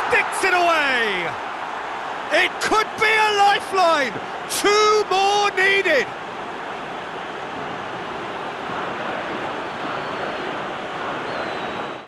sticks it away! It could be a lifeline! 2 more needed!